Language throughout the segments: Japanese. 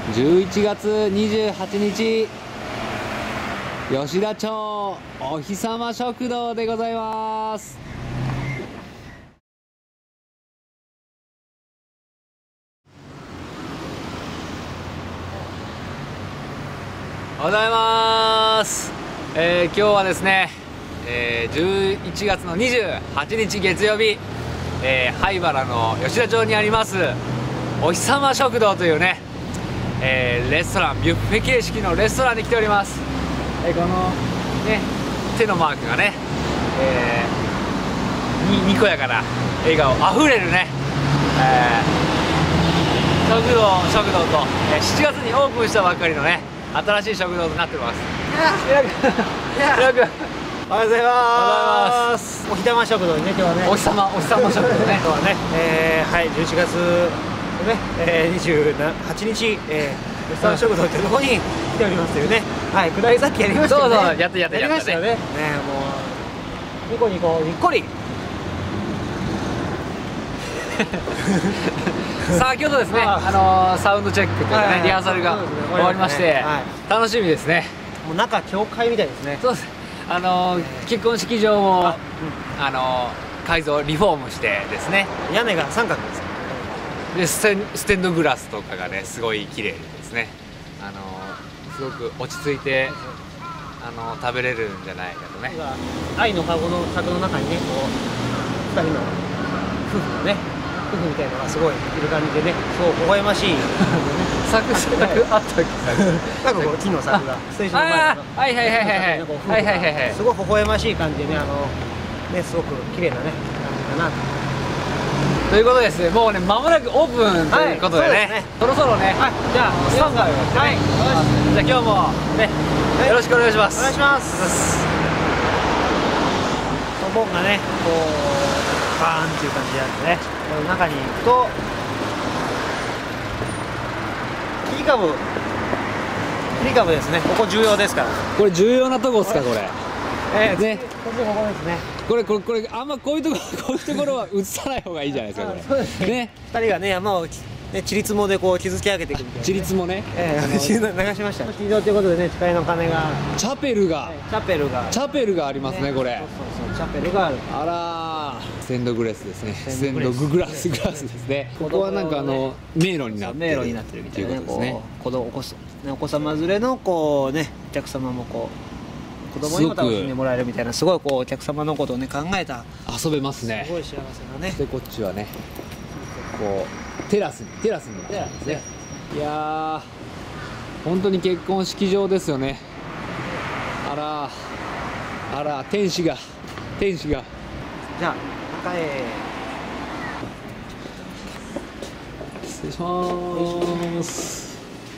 11月28日吉田町お日様食堂でございます。おはようございます。今日はですね、11月の28日月曜日、灰原の吉田町にありますお日様食堂というね、レストラン、ビュッフェ形式のレストランに来ております。このね手のマークがね、にこやかな笑顔あふれるね、食堂と、7月にオープンしたばっかりのね新しい食堂となっております。おはようございます。 お日玉食堂にね、今日はね。 お日様食堂ね。 今日はね、はい、11月のね、28日、お日玉食堂っていうところに来ておりますというね。はい、下りさっきやりましたよね。 そう、やりましたよね。 ね、もうニコニコにっこり。 先ほどですね、サウンドチェックというかね、リハーサルが終わりまして、楽しみですね。 もう中教会みたいですね。 そうです。結婚式場を改造リフォームしてですね、 屋根が三角です。 でステンドグラスとかがねすごい綺麗ですね。すごく落ち着いて食べれるんじゃないかとね。 愛の籠の柵の中にね、こう2人の夫婦のね、夫婦みたいなのがすごいいる感じでね、そう微笑ましい柵あったっけ？ なんかこう木の柵がステージの前のはいすごい微笑ましい感じでね、ね、すごく綺麗なね感じだなということですね。もうね間もなくオープンということでね、そろそろね、 じゃあスタンバイをしてね、じゃあ今日もねよろしくお願いします。 お願いします。ボンがねこうバーンっていう感じであってね、この中に行くと切り株ですね。ここ重要ですから。 これ重要なとこですか、これ。 ね、ここですね。 これあんまこういうところは映さない方がいいじゃないですか、これ。 そうですね。2人がね山をねちりつもでこう築き上げていくみたいな。 ちりつもね。 流しました。式場ということでね、誓いの鐘が。 チャペルがありますね、これ。 チャペルがある。 あらー、ステンドグラスですね。ステンドグラスですね。ここはなんか迷路になってるみたいなね。お子様連れのこうねお客様もこう子供にも楽しんでもらえるみたいな、すごいこうお客様のことをね考えた遊べますね。 すごい幸せなね。 でこっちはねこうテラスになってますね。いやー本当に結婚式場ですよね。あら天使が。じゃあ中へ失礼します。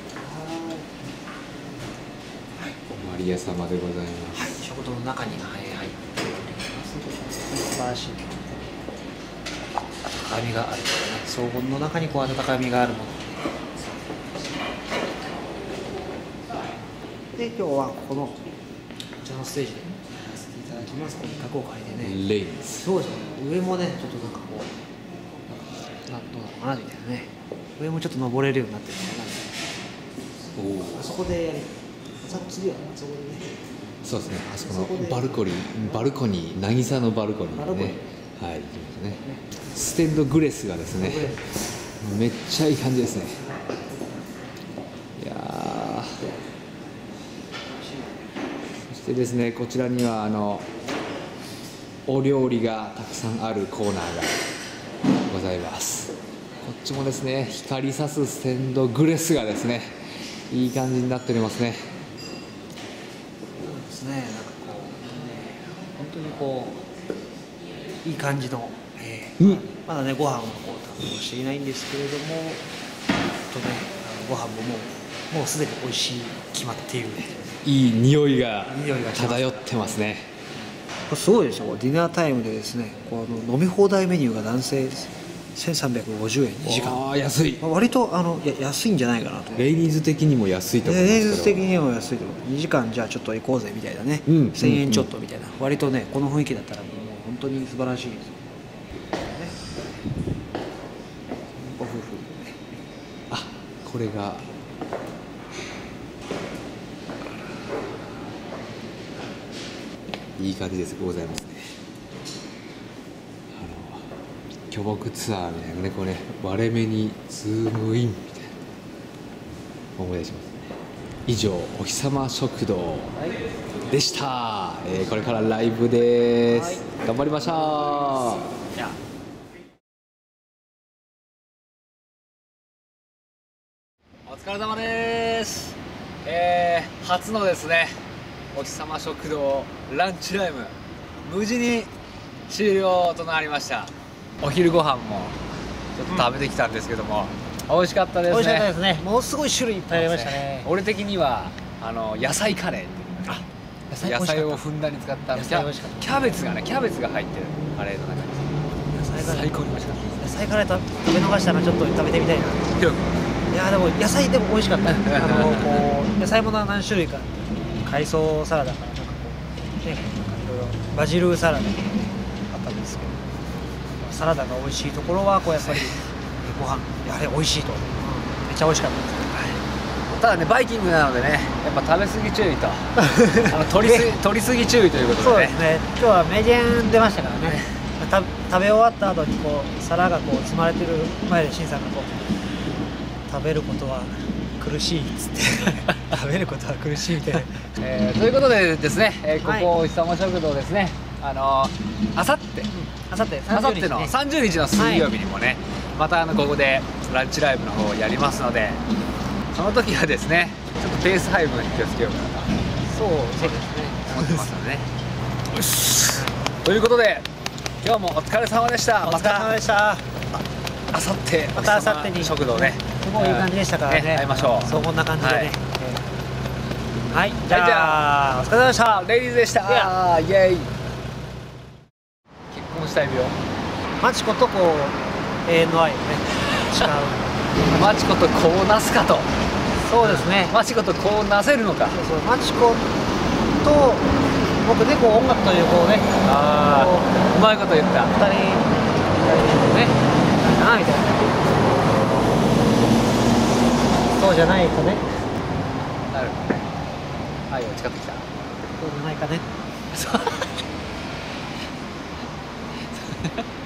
マリア様でございます。 はい、食堂の中に入っております。素晴らしい温かみがある、荘厳の中にこう温かみがあるもので、今日はこのこちらのステージでやらせていただきます。多幸会でね、 レイズそうですね、上もねちょっとなんかこうどうなのかなみたいなね、上もちょっと登れるようになってるのかな。あそこでさっきはそこでね、 そうですね、あそこのバルコニー渚のバルコニーでね、はい、行きますね。ステンドグレスがですねめっちゃいい感じですね。いやー、そしてですねこちらにはお料理がたくさんあるコーナーがございます。こっちもですね光さすステンドグレスがですねいい感じになっておりますね。 そうですね、なんかこう本当にこういい感じの、まだねご飯をこう堪能していないんですけれども、ご飯ももうすでに美味しい決まっている。 いい匂いが漂ってますね。 これすごいでしょ。ディナータイムでですね、こう飲み放題メニューが男性1350円2時間。 ああ安い。 割と安いんじゃないかなと。 レイニーズ的にも安いと思いますけど。 レイニーズ的にも安いと思う。2時間じゃあちょっと行こうぜみたいなね、1000円ちょっとみたいな、割とねこの雰囲気だったらもう本当に素晴らしいですよ、ね、ご夫婦、ね、 あ、これがいい感じですございますね。巨木ツアーみたいなね、こうね、割れ目にズームインみたいな思い出しますね。以上お日様食堂でした、これからライブです、頑張りましょう。お疲れ様です、初のですねお日様食堂ランチタイム無事に終了となりました。お昼ご飯もちょっと食べてきたんですけども、美味しかったですね。 美味しかったですね。ものすごい種類いっぱいありましたね。 俺的には野菜カレーっていうね、野菜をふんだんに使ったキャベツが入ってるカレーの中に最高に美味しかった。 野菜カレー食べ逃したらちょっと食べてみたいな。いやでも野菜でも美味しかった。こう野菜も何種類か、海藻サラダからなんかこうね、いろいろバジルサラダあったんですけど、サラダが美味しいところはこうやっぱりご飯やはり美味しいと、めっちゃ美味しかったです。 ただね、バイキングなのでね、やっぱ食べ過ぎ注意と取り過ぎ注意ということでね。 そうですね。今日は名言出ましたからね。食べ終わった後にこう皿がこう積まれてる前で新さんがこう食べることは苦しいっつって食べることは苦しいみたいな、 ということでですね、ここお日様食堂ですね、あさっての30日の水曜日にもね、またここでランチライブの方をやりますので、その時はですねちょっとペース配分に気をつけようかなとそうですね思ってますのでね。よし、ということで今日もお疲れ様でした。 お疲れ様でした。 あさってまたあさってに食堂ね、 すごいいい感じでしたからね。 会いましょう。 そうこんな感じでね。はい、じゃあお疲れ様でした。 レディーズでした。イエーイ。結婚したい病。 マチコとこう永遠の愛をね誓う。 マチコとこうなすかと。 そうですね。 マチコとこうなせるのか。 そうマチコと僕ね、こう音楽というこうね、 うまいこと言った。 2人ね、なあみたいな。そうじゃないとね。 なるほどね。愛を誓ってきた。 そうじゃないかね。